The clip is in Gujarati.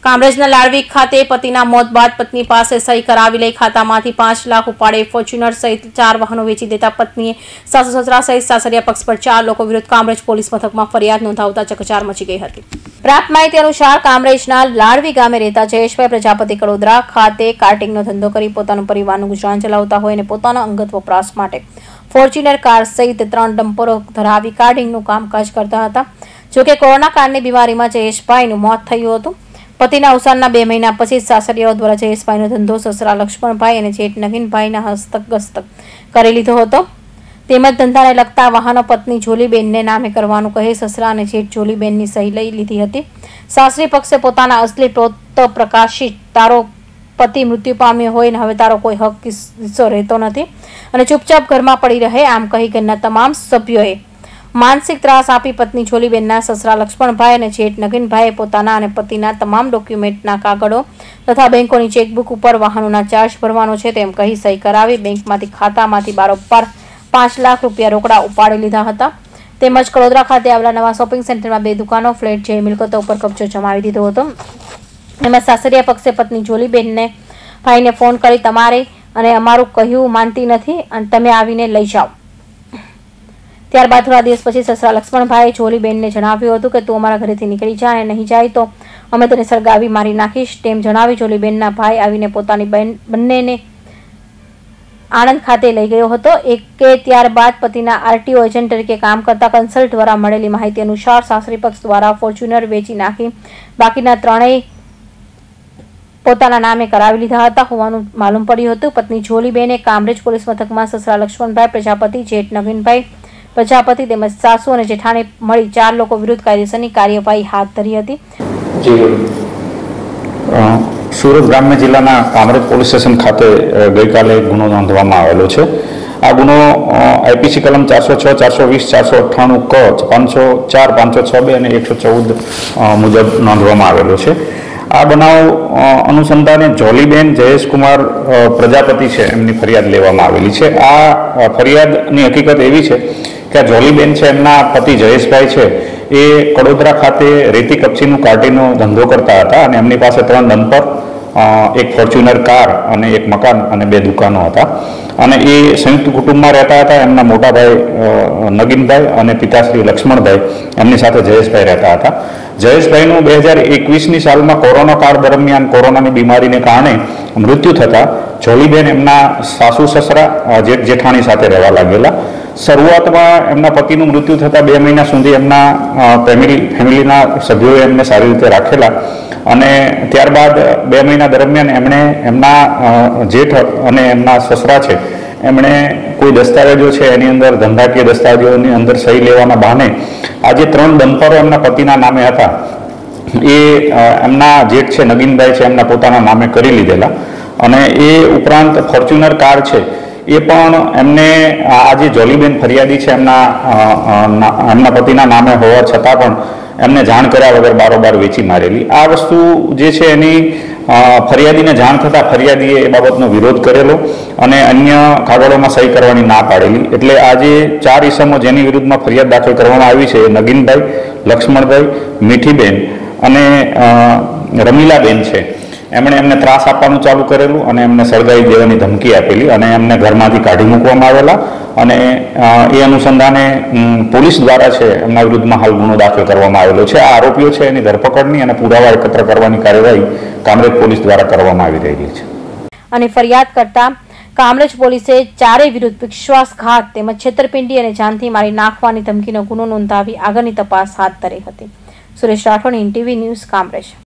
કામરેજના લાડવી ખાતે પતિના મોત બાદ પત્ની પાસે સહી કરાવી લઈ ખાતામાંથી 5 લાખ ઉપાડે ફોર્ચ્યુનર સહિત 4 વાહનો વેચી દેતા પત્નીએ સાસુ સસરા સહિત સાસરિયા પક્ષ પર 4 લોકો વિરુદ્ધ કામરેજ પોલીસ મથકમાં ફરિયાદ નોંધાવતા ચકચાર મચી ગઈ હતી। પ્રાપ્ત માહિતી અનુસાર કામરેજના લાડવી ગામે રહેતા જયેશભાઈ પ્રજાપતિ કડોદરા ખાતે કાર્ટિંગનો ધંધો કરી પોતાનું પરિવારનું ગુજરાન ચલાવતા હોય અને પોતાના અંગત વપરાશ માટે ફોર્ચ્યુનર કાર સહિત 3 ડમ્પરો ધરાવી કાર્ટિંગનું કામકાજ કરતા હતા। જોકે કોરોના કાળની બીમારીમાં જયેશભાઈનું મોત થયું હતું। પતિના અવસાનના 2 મહિના પછી સાસરિયાઓ દ્વારા જયેશભાઈનો ધંધો સસરા લક્ષ્મણભાઈ અને જેઠ નગીનભાઈના હસ્તગસ્ત કરી લીધો હતો। તેમજ ધંધાને લગતા વાહનો પત્ની જોલીબેનને નામે કરવાનું કહી સસરા અને જેઠ જોલીબેનની સહી લઈ લીધી હતી। સાસરી પક્ષે પોતાના અસલી પોત પ્રકાશિત તારો પતિ મૃત્યુ પામ્યો હોય અને હવે તારો કોઈ હક હિસ્સો રહેતો નથી અને ચૂપચાપ ઘરમાં પડી રહે આમ કહી ઘરના તમામ સભ્યોએ मानसिक त्रास आपी पत्नी जोलीबेनना ससरा लक्ष्मणभाई और जेठ नगीनभाई पोताना और पतिना तमाम डॉक्यूमेंटना कागळो तथा बेंकोनी चेकबुक पर वाहनोना चार्ज भरवानो छे तेम कही सही करावी बेंकमांथी खातामांथी बारोबार 5 लाख रूपिया रोकड़ा उपाड़ी लीधा हता। तेमज कड़ोदरा खाते आवेला नवा शॉपिंग सेंटर में 2 दुकानों फ्लेट जेवी मिलकतो पर कब्जो जमावी दीधो हतो। एमां सासरिया पक्षे पत्नी जोलीबेनने भाईने फोन करी तमारे अने अमारुं कह्युं मानती नथी अने तमे आवीने लई जाओ। त्यारबाद थोड़ा दिवस पछी ससरा लक्ष्मणभाई जोलीबेनने जणाव्युं हतुं के तू अमारा घरेथी निकળી જા અને નહીં જાય તો અમે તને સળગાવી મારી નાખીશ તેમ જણાવી જોલીબેનના ભાઈ આવીને પોતાની બંનેને આણંદ ખાતે લઈ ગયો હતો। એકે ત્યારબાદ પતિના આરટીઓ એજન્ટ તરીકે કામ કરતા કન્સલ્ટ દ્વારા મળેલી માહિતી અનુસાર સાસરી પક્ષ દ્વારા ફોર્ચ્યુનર વેચી નાખી બાકીના ત્રણેય પોતાના નામે કરાવી લીધા હતા હોવાનું માલુમ પડ્યું હતું। પત્ની જોલીબેને કામરેજ પોલીસ મથકમાં સસરા લક્ષ્મણભાઈ પ્રજાપતિ જેઠ નવીનભાઈ प्रजापति તેમજ સાસુ અને જેઠાણી મળી 4 લોકો વિરુદ્ધ કાયદેસરની કાર્યવાહી હાથ ધરી હતી। સુરત ગ્રામ્ય જિલ્લાના કામરેજ પોલીસ સ્ટેશન ખાતે ગઈકાલે ગુનો નોંધવામાં આવેલો છે। આ ગુનો આઈપીસી કલમ 406, 420, 498 ક 504, 506 અને 114 મુજબ નોંધવામાં આવેલો છે। આ બનાવ અનુસંધાને જોલીબેન જયેશકુમાર પ્રજાપતિ છે એમની ફરિયાદ લેવામાં આવેલી છે। આ ફરિયાદની હકીકત એવી છે કે જોલીબેન છે એમના પતિ જયેશભાઈ છે એ કડોદરા ખાતે રેતી કપચીનું કાર્ટિંગનો ધંધો કરતા હતા અને એમની પાસે 3 ડમ્પર, એક ફોર્ચ્યુનર કાર અને એક મકાન અને 2 દુકાનો હતા અને એ સંયુક્ત કુટુંબમાં રહેતા હતા। એમના મોટા ભાઈ નગીનભાઈ અને પિતાશ્રી લક્ષ્મણભાઈ એમની સાથે જયેશભાઈ રહેતા હતા। જયેશભાઈનું 2021ની સાલમાં કોરોના કાળ દરમિયાન કોરોનાની બીમારીને કારણે મૃત્યુ થતાં જોલીબેન એમના સાસુ સસરા જેઠ જેઠાણી સાથે રહેવા લાગેલા। શરૂઆતમાં એમના પતિનું મૃત્યુ થતાં 2 મહિના સુધી એમના ફેમિલીના સભ્યોએ એમને સારી રીતે રાખેલા અને ત્યારબાદ 2 મહિના દરમિયાન એમણે એમના જેઠ અને એમના સસરા છે એમણે કોઈ દસ્તાવેજો છે એની અંદર ધંધાકીય દસ્તાવેજોની અંદર સહી લેવાના બહાને આ જે 3 ડમ્પરો એમના પતિના નામે હતા એ એમના જેઠ છે નગીનભાઈ છે એમના પોતાના નામે કરી લીધેલા અને એ ઉપરાંત ફોર્ચ્યુનર કાર છે એ પણ એમને આ જે જોલીબેન ફરિયાદી છે એમના પતિના નામે હોવા છતાં પણ એમને જાણ કર્યા વગર બારોબાર વેચી મારેલી। આ વસ્તુ જે છે એની ફરિયાદીને જાણ થતાં ફરિયાદીએ એ બાબતનો વિરોધ કરેલો અને અન્ય કાગળોમાં સહી કરવાની ના પાડેલી। એટલે આજે 4 ઈસમો જેની વિરુદ્ધમાં ફરિયાદ દાખલ કરવામાં આવી છે નગીનભાઈ, લક્ષ્મણભાઈ, મીઠીબેન અને રમીલાબેન છે એમણે એમને ત્રાસ આપવાનું ચાલુ કરેલું અને એમને સળગાવી દેવાની ધમકી આપેલી અને એમને ઘરમાંથી કાઢી મૂકવામાં આવેલા અને એ અનુસંધાને પોલીસ દ્વારા છે એમના વિરુદ્ધમાં હાલ ગુનો દાખલ કરવામાં આવેલો છે। આ આરોપીઓ છે એની ધરપકડની અને પુરાવા એકત્ર કરવાની કાર્યવાહી કામરેજ પોલીસ દ્વારા કરવામાં આવી રહી છે। અને ફરિયાદ કરતા કામરેજ પોલીસે 4 વિરુદ્ધ વિશ્વાસઘાત તેમજ છેતરપિંડી અને જાનથી મારી નાખવાની ધમકીનો ગુનો નોંધાવી આગળની તપાસ હાથ ધરી હતી। Suresh Rathod, TV news, Kamrej.